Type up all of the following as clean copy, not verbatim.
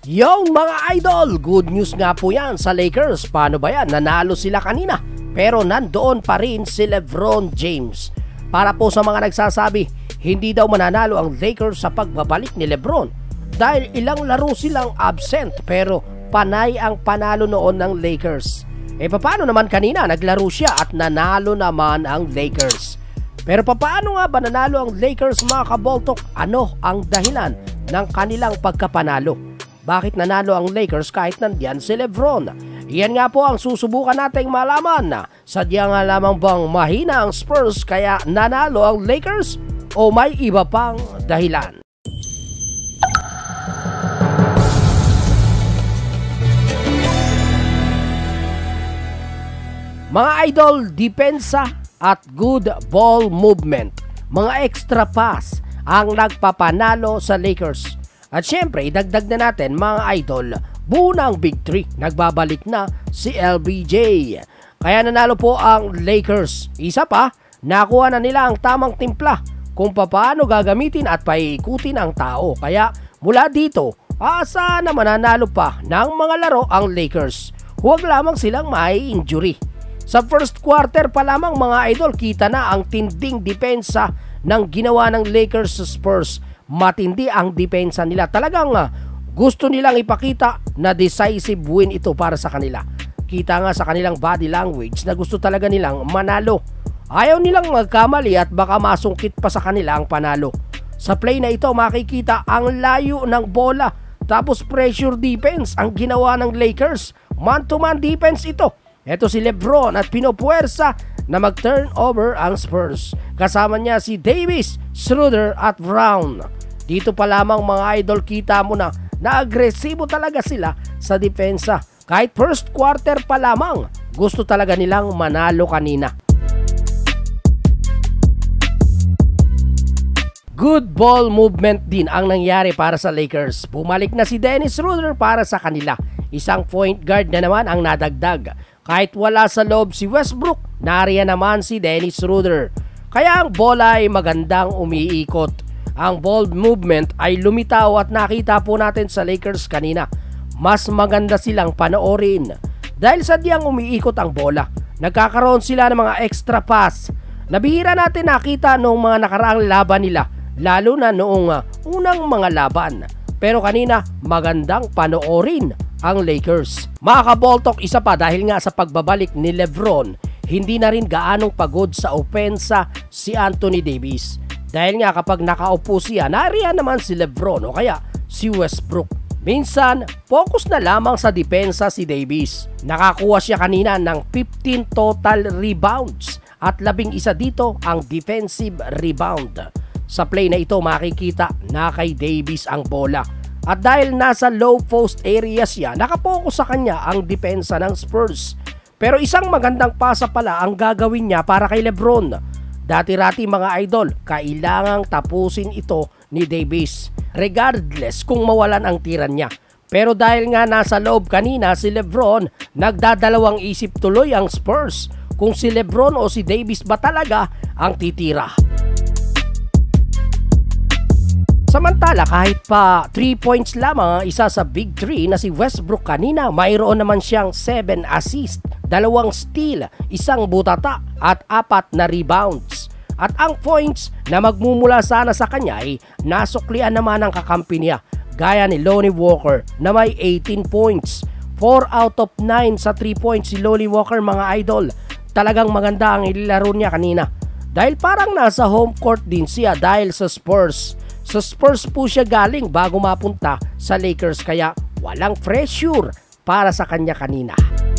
Yung mga idol, good news nga po yan sa Lakers. Paano ba yan? Nanalo sila kanina pero nandoon pa rin si LeBron James. Para po sa mga nagsasabi, hindi daw mananalo ang Lakers sa pagbabalik ni LeBron dahil ilang laro silang absent pero panay ang panalo noon ng Lakers. Paano naman kanina naglaro siya at nanalo naman ang Lakers? Pero paano nga ba nanalo ang Lakers mga kaboltok? Ano ang dahilan ng kanilang pagkapanalo? Bakit nanalo ang Lakers kahit nandiyan si LeBron? Iyan nga po ang susubukan nating malaman. Sadya nga lamang bang mahina ang Spurs kaya nanalo ang Lakers o may iba pang dahilan? Mga idol, depensa at good ball movement, mga extra pass ang nagpapanalo sa Lakers. At syempre, idagdag na natin mga idol, buo na ang Big 3. Nagbabalik na si LBJ. Kaya nanalo po ang Lakers. Isa pa, nakuha na nila ang tamang timpla kung paano gagamitin at paiikutin ang tao. Kaya mula dito, asa na mananalo pa ng mga laro ang Lakers. Huwag lamang silang mai-injury. Sa first quarter pa lamang mga idol, kita na ang tinding depensa ng ginawa ng Lakers sa Spurs. Matindi ang depensa nila. Talagang gusto nilang ipakita na decisive win ito para sa kanila. Kita nga sa kanilang body language na gusto talaga nilang manalo. Ayaw nilang magkamali at baka masungkit pa sa kanila ang panalo. Sa play na ito makikita ang layo ng bola. Tapos pressure defense ang ginawa ng Lakers. Man-to-man defense ito. Ito si LeBron at pinopuwersa na mag-turnover ang Spurs. Kasama niya si Davis, Schroeder at Brown. Dito pa lamang mga idol, kita mo na agresibo talaga sila sa depensa. Kahit first quarter pa lamang, gusto talaga nilang manalo kanina. Good ball movement din ang nangyari para sa Lakers. Bumalik na si Dennis Schroeder para sa kanila. Isang point guard na naman ang nadagdag. Kahit wala sa loob si Westbrook, nariyan naman si Dennis Schroeder. Kaya ang bola ay magandang umiikot. Ang ball movement ay lumitaw at nakita po natin sa Lakers kanina. Mas maganda silang panoorin. Dahil sadyang umiikot ang bola. Nagkakaroon sila ng mga extra pass. Nabihira natin nakita noong mga nakaraang laban nila. Lalo na noong unang mga laban. Pero kanina magandang panoorin ang Lakers. Mga kaboltok, isa pa dahil nga sa pagbabalik ni LeBron, hindi na rin gaanong pagod sa opensa si Anthony Davis. Dahil nga kapag nakaupo siya, nariyan naman si LeBron o kaya si Westbrook. Minsan, focus na lamang sa depensa si Davis. Nakakuha siya kanina ng 15 total rebounds at 11 dito ang defensive rebound. Sa play na ito makikita na kay Davis ang bola. At dahil nasa low post area siya, nakapokus sa kanya ang depensa ng Spurs. Pero isang magandang pasa pala ang gagawin niya para kay LeBron. Dati-rati mga idol, kailangang tapusin ito ni Davis. Regardless kung mawalan ang tira niya. Pero dahil nga nasa loob kanina si LeBron, nagdadalawang isip tuloy ang Spurs kung si LeBron o si Davis ba talaga ang titira. Samantala kahit pa 3 points lamang isa sa Big 3 na si Westbrook kanina, mayroon naman siyang 7 assist, 2 steal, 1 butata at 4 na rebounds. At ang points na magmumula sana sa kanya ay nasuklian naman ng kakampi niya gaya ni Lonnie Walker na may 18 points. 4 out of 9 sa 3 points si Lonnie Walker mga idol. Talagang maganda ang ililaro niya kanina. Dahil parang nasa home court din siya dahil sa Spurs. Sa Spurs po siya galing bago mapunta sa Lakers kaya walang pressure para sa kanya kanina.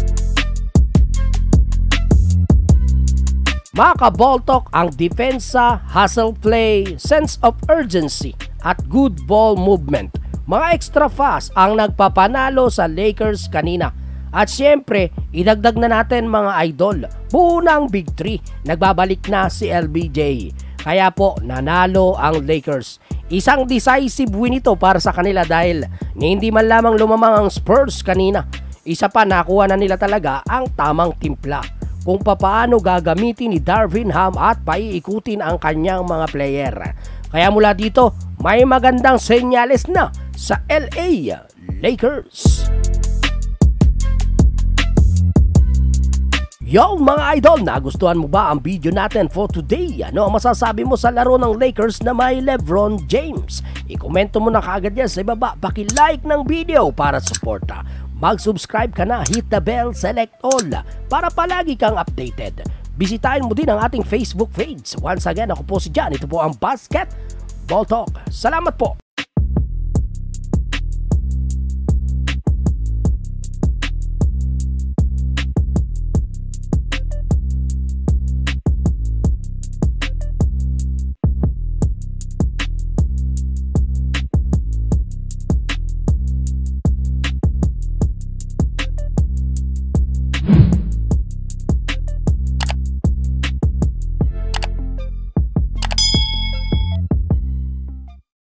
Mga kaboltok, ang depensa, hustle play, sense of urgency at good ball movement. Mga extra fast ang nagpapanalo sa Lakers kanina. At syempre, idagdag na natin mga idol, buo ng Big 3, nagbabalik na si LBJ. Kaya po nanalo ang Lakers. Isang decisive win ito para sa kanila dahil hindi man lamang lumamang ang Spurs kanina. Isa pa nakuha na nila talaga ang tamang timpla kung papaano gagamitin ni Darvin Ham at paiikutin ang kanyang mga player. Kaya mula dito may magandang senyales na sa LA Lakers. Yo mga idol, nagustuhan mo ba ang video natin for today? Ano ang masasabi mo sa laro ng Lakers na may LeBron James? I-komento mo na kaagad yan sa ibaba, paki-like ng video para suporta. Mag-subscribe ka na, hit the bell, select all para palagi kang updated. Bisitahin mo din ang ating Facebook page. Once again, ako po si Jan, ito po ang Basketball Talk. Salamat po!